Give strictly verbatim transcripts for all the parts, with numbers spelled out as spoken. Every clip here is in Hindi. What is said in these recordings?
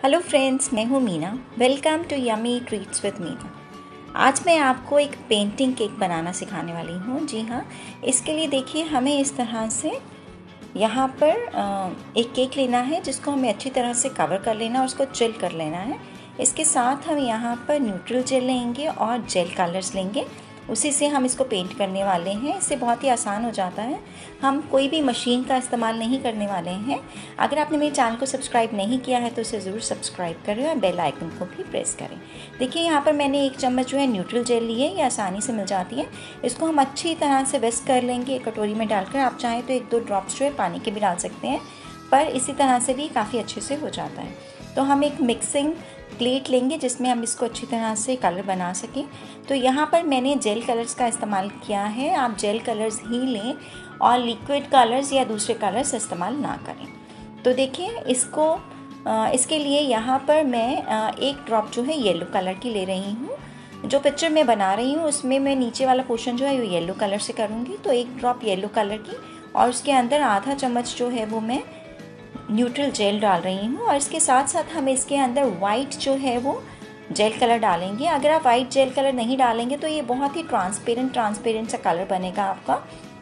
हेलो फ्रेंड्स, मैं हूँ Meena. Welcome to yummy treats with Meena. आज मैं आपको एक पेंटिंग केक बनाना सिखाने वाली हूँ। जी हाँ, इसके लिए देखिए हमें इस तरह से यहाँ पर एक केक लेना है जिसको हमें अच्छी तरह से कवर कर लेना और उसको चिल कर लेना है। इसके साथ हम यहाँ पर न्यूट्रल जेल लेंगे और जेल कलर्स लेंगे, उसी से हम इसको पेंट करने वाले हैं। इससे बहुत ही आसान हो जाता है, हम कोई भी मशीन का इस्तेमाल नहीं करने वाले हैं। अगर आपने मेरे चैनल को सब्सक्राइब नहीं किया है तो इसे ज़रूर सब्सक्राइब करें और बेल आइकन को भी प्रेस करें। देखिए यहाँ पर मैंने एक चम्मच जो है न्यूट्रल जेल ली है, ये आसानी से मिल जाती है। इसको हम अच्छी तरह से विस्क कर लेंगे एक कटोरी में डालकर। आप चाहें तो एक दो ड्रॉप्स जो है पानी के भी डाल सकते हैं, पर इसी तरह से भी काफ़ी अच्छे से हो जाता है। तो हम एक मिक्सिंग प्लेट लेंगे जिसमें हम इसको अच्छी तरह से कलर बना सकें। तो यहाँ पर मैंने जेल कलर्स का इस्तेमाल किया है। आप जेल कलर्स ही लें और लिक्विड कलर्स या दूसरे कलर्स इस्तेमाल ना करें। तो देखिए इसको इसके लिए यहाँ पर मैं एक ड्रॉप जो है येलो कलर की ले रही हूँ। जो पिक्चर मैं बना रही हूँ उसमें मैं नीचे वाला पोर्शन जो है वो येलो कलर से करूँगी। तो एक ड्रॉप येलो कलर की और उसके अंदर आधा चम्मच जो है वो मैं न्यूट्रल जेल डाल रही हूँ। और इसके साथ साथ हम इसके अंदर वाइट जो है वो जेल कलर डालेंगे। अगर आप वाइट जेल कलर नहीं डालेंगे तो ये बहुत ही ट्रांसपेरेंट ट्रांसपेरेंट सा कलर बनेगा आपका।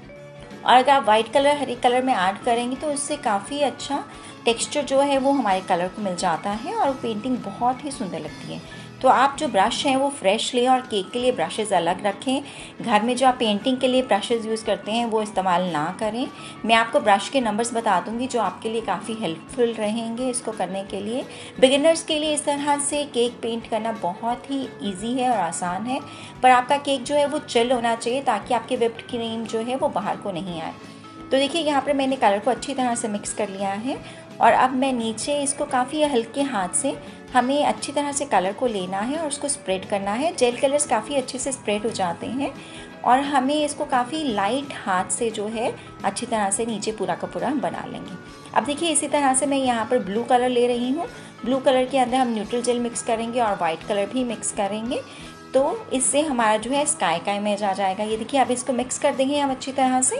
और अगर आप वाइट कलर हरे कलर में ऐड करेंगे तो इससे काफ़ी अच्छा टेक्सचर जो है वो हमारे कलर को मिल जाता है और पेंटिंग बहुत ही सुंदर लगती है। तो आप जो ब्रश हैं वो फ्रेश लें और केक के लिए ब्रशेज़ अलग रखें। घर में जो आप पेंटिंग के लिए ब्रशेज़ यूज़ करते हैं वो इस्तेमाल ना करें। मैं आपको ब्रश के नंबर्स बता दूंगी जो आपके लिए काफ़ी हेल्पफुल रहेंगे इसको करने के लिए। बिगिनर्स के लिए इस तरह से केक पेंट करना बहुत ही ईजी है और आसान है, पर आपका केक जो है वो चिल होना चाहिए ताकि आपकी व्हिप्ड क्रीम जो है वो बाहर को नहीं आए। तो देखिए यहाँ पर मैंने कलर को अच्छी तरह से मिक्स कर लिया है और अब मैं नीचे इसको काफ़ी हल्के हाथ से हमें अच्छी तरह से कलर को लेना है और उसको स्प्रेड करना है। जेल कलर्स काफ़ी अच्छे से स्प्रेड हो जाते हैं और हमें इसको काफ़ी लाइट हाथ से जो है अच्छी तरह से नीचे पूरा का पूरा बना लेंगे। अब देखिए इसी तरह से मैं यहाँ पर ब्लू कलर ले रही हूँ। ब्लू कलर के अंदर हम न्यूट्रल जेल मिक्स करेंगे और वाइट कलर भी मिक्स करेंगे, तो इससे हमारा जो है स्काई का इमेज आ जाएगा। ये देखिए अब इसको मिक्स कर देंगे हम अच्छी तरह से।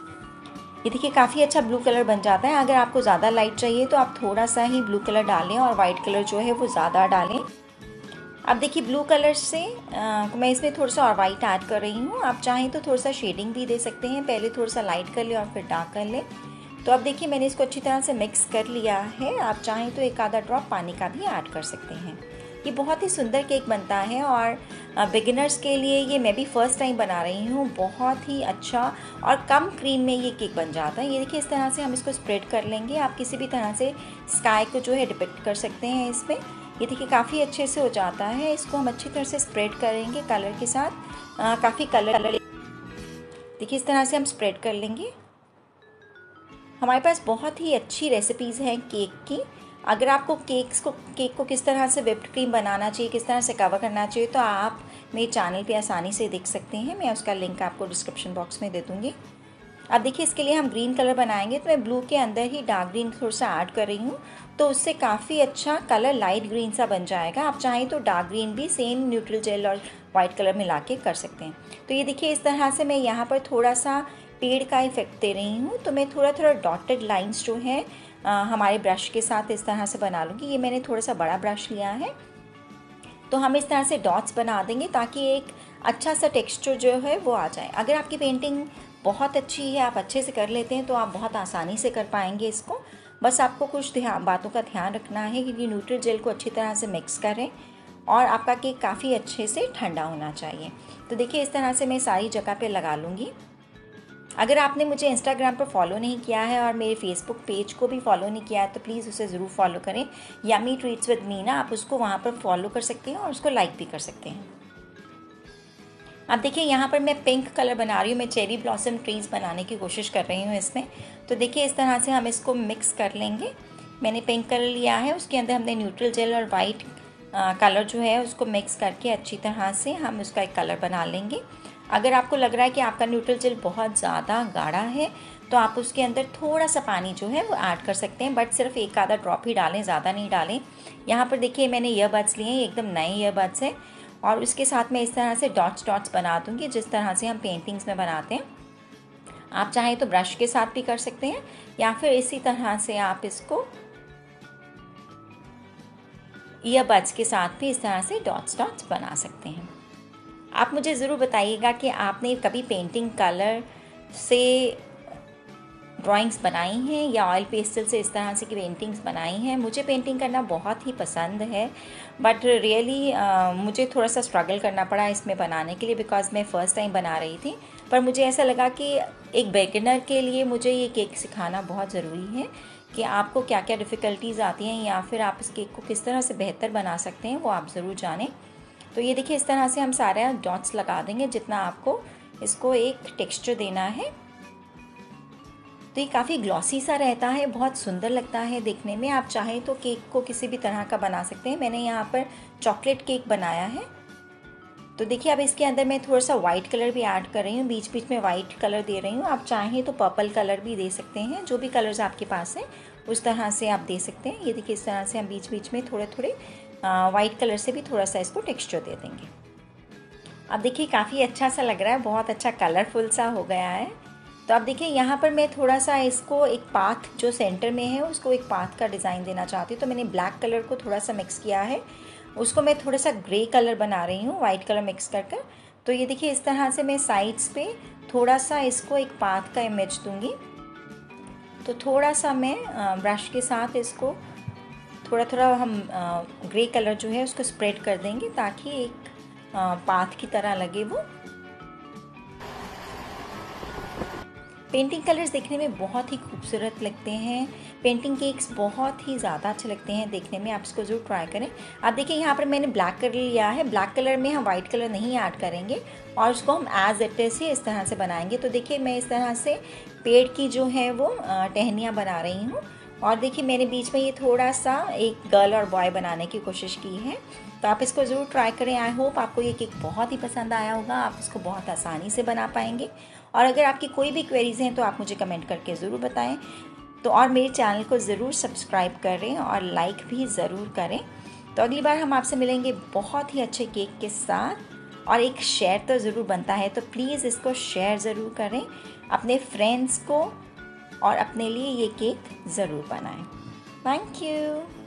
ये देखिए काफ़ी अच्छा ब्लू कलर बन जाता है। अगर आपको ज़्यादा लाइट चाहिए तो आप थोड़ा सा ही ब्लू कलर डालें और वाइट कलर जो है वो ज़्यादा डालें। अब देखिए ब्लू कलर से आ, मैं इसमें थोड़ा सा और वाइट ऐड कर रही हूँ। आप चाहें तो थोड़ा सा शेडिंग भी दे सकते हैं, पहले थोड़ा सा लाइट कर ले और फिर डार्क कर ले। तो अब देखिए मैंने इसको अच्छी तरह से मिक्स कर लिया है। आप चाहें तो एक आधा ड्रॉप पानी का भी ऐड कर सकते हैं। ये बहुत ही सुंदर केक बनता है और बिगिनर्स के लिए ये मैं भी फर्स्ट टाइम बना रही हूँ। बहुत ही अच्छा और कम क्रीम में ये केक बन जाता है। ये देखिए इस तरह से हम इसको स्प्रेड कर लेंगे। आप किसी भी तरह से स्काई को जो है डिपिक्ट कर सकते हैं इसमें। ये देखिए काफ़ी अच्छे से हो जाता है। इसको हम अच्छी तरह से स्प्रेड करेंगे कलर के साथ। काफ़ी कलर कलर देखिए इस तरह से हम स्प्रेड कर लेंगे। हमारे पास बहुत ही अच्छी रेसिपीज़ हैं केक की। अगर आपको केक्स को केक को किस तरह से व्हिप्ड क्रीम बनाना चाहिए, किस तरह से कवर करना चाहिए, तो आप मेरे चैनल पे आसानी से देख सकते हैं। मैं उसका लिंक आपको डिस्क्रिप्शन बॉक्स में दे दूँगी। अब देखिए इसके लिए हम ग्रीन कलर बनाएंगे, तो मैं ब्लू के अंदर ही डार्क ग्रीन थोड़ा सा ऐड कर रही हूँ, तो उससे काफ़ी अच्छा कलर लाइट ग्रीन सा बन जाएगा। आप चाहें तो डार्क ग्रीन भी सेम न्यूट्रल जेल और वाइट कलर मिला के कर सकते हैं। तो ये देखिए इस तरह से मैं यहाँ पर थोड़ा सा पेड़ का इफेक्ट दे रही हूँ। तो मैं थोड़ा थोड़ा डॉटेड लाइन्स जो है आ, हमारे ब्रश के साथ इस तरह से बना लूँगी। ये मैंने थोड़ा सा बड़ा ब्रश लिया है, तो हम इस तरह से डॉट्स बना देंगे ताकि एक अच्छा सा टेक्सचर जो है वो आ जाए। अगर आपकी पेंटिंग बहुत अच्छी है, आप अच्छे से कर लेते हैं, तो आप बहुत आसानी से कर पाएंगे इसको। बस आपको कुछ ध्यान बातों का ध्यान रखना है कि न्यूट्रल जेल को अच्छी तरह से मिक्स करें और आपका केक काफ़ी अच्छे से ठंडा होना चाहिए। तो देखिए इस तरह से मैं सारी जगह पे लगा लूँगी। अगर आपने मुझे इंस्टाग्राम पर फॉलो नहीं किया है और मेरे फेसबुक पेज को भी फॉलो नहीं किया है तो प्लीज़ उसे ज़रूर फॉलो करें, यमी ट्रीट्स विद मीना। आप उसको वहाँ पर फॉलो कर सकते हैं और उसको लाइक भी कर सकते हैं। अब देखिए यहाँ पर मैं पिंक कलर बना रही हूँ। मैं चेरी ब्लॉसम ट्रीज़ बनाने की कोशिश कर रही हूँ इसमें। तो देखिए इस तरह से हम इसको मिक्स कर लेंगे। मैंने पिंक कलर लिया है, उसके अंदर हमने न्यूट्रल जेल और वाइट कलर जो है उसको मिक्स करके अच्छी तरह से हम उसका एक कलर बना लेंगे। अगर आपको लग रहा है कि आपका न्यूट्रल जेल बहुत ज़्यादा गाढ़ा है तो आप उसके अंदर थोड़ा सा पानी जो है वो ऐड कर सकते हैं, बट सिर्फ एक आधा ड्रॉप ही डालें, ज़्यादा नहीं डालें। यहाँ पर देखिए मैंने ईयरबड्स लिए हैं, एकदम नए ईयरबड्स है, और उसके साथ मैं इस तरह से डॉट्स डॉट्स बना दूँगी जिस तरह से हम पेंटिंग्स में बनाते हैं। आप चाहें तो ब्रश के साथ भी कर सकते हैं या फिर इसी तरह से आप इसको ईयरबड्स के साथ भी इस तरह से डॉट्स डॉट्स बना सकते हैं। आप मुझे ज़रूर बताइएगा कि आपने कभी पेंटिंग कलर से ड्राइंग्स बनाई हैं या ऑयल पेस्टल से इस तरह से की पेंटिंग्स बनाई हैं। मुझे पेंटिंग करना बहुत ही पसंद है, बट रियली मुझे थोड़ा सा स्ट्रगल करना पड़ा इसमें बनाने के लिए, बिकॉज मैं फ़र्स्ट टाइम बना रही थी। पर मुझे ऐसा लगा कि एक बिगिनर के लिए मुझे ये केक सिखाना बहुत ज़रूरी है कि आपको क्या क्या डिफ़िकल्टीज़ आती हैं या फिर आप इस केक को किस तरह से बेहतर बना सकते हैं, वो आप ज़रूर जानें। तो ये देखिए, इस तरह से हम सारे डॉट्स लगा देंगे जितना आपको इसको एक टेक्स्चर देना है। तो ये काफ़ी ग्लॉसी सा रहता है, बहुत सुंदर लगता है देखने में। आप चाहें तो केक को किसी भी तरह का बना सकते हैं। मैंने यहाँ पर चॉकलेट केक बनाया है। तो देखिए, अब इसके अंदर मैं थोड़ा सा वाइट कलर भी ऐड कर रही हूँ, बीच बीच में वाइट कलर दे रही हूँ। आप चाहें तो पर्पल कलर भी दे सकते हैं, जो भी कलर्स आपके पास है उस तरह से आप दे सकते हैं। ये देखिए, इस तरह से हम बीच बीच में थोड़े थोड़े वाइट कलर से भी थोड़ा सा इसको टेक्स्चर दे देंगे। अब देखिए, काफ़ी अच्छा सा लग रहा है, बहुत अच्छा कलरफुल सा हो गया है। तो अब देखिए, यहाँ पर मैं थोड़ा सा इसको एक पाथ जो सेंटर में है उसको एक पाथ का डिज़ाइन देना चाहती हूँ। तो मैंने ब्लैक कलर को थोड़ा सा मिक्स किया है, उसको मैं थोड़ा सा ग्रे कलर बना रही हूँ, वाइट कलर मिक्स कर कर। तो ये देखिए, इस तरह से मैं साइड्स पे थोड़ा सा इसको एक पाथ का इमेज दूँगी। तो थोड़ा सा मैं ब्रश के साथ इसको थोड़ा थोड़ा हम ग्रे कलर जो है उसको स्प्रेड कर देंगे ताकि एक पाथ की तरह लगे वो। पेंटिंग कलर्स देखने में बहुत ही खूबसूरत लगते हैं। पेंटिंग केक्स बहुत ही ज़्यादा अच्छे लगते हैं देखने में, आप इसको ज़रूर ट्राई करें। आप देखिए, यहाँ पर मैंने ब्लैक कलर लिया है। ब्लैक कलर में हम वाइट कलर नहीं ऐड करेंगे और उसको हम एज इट इज ही इस तरह से बनाएंगे। तो देखिए, मैं इस तरह से पेड़ की जो है वो टहनियाँ बना रही हूँ। और देखिए, मैंने बीच में ये थोड़ा सा एक गर्ल और बॉय बनाने की कोशिश की है। तो आप इसको ज़रूर ट्राई करें। आई होप आपको ये केक बहुत ही पसंद आया होगा, आप इसको बहुत आसानी से बना पाएंगे। और अगर आपकी कोई भी क्वेरीज हैं तो आप मुझे कमेंट करके ज़रूर बताएं। तो और मेरे चैनल को ज़रूर सब्सक्राइब करें और लाइक भी ज़रूर करें। तो अगली बार हम आपसे मिलेंगे बहुत ही अच्छे केक के साथ, और एक शेयर तो ज़रूर बनता है, तो प्लीज़ इसको शेयर ज़रूर करें अपने फ्रेंड्स को और अपने लिए ये केक ज़रूर बनाएं। Thank you.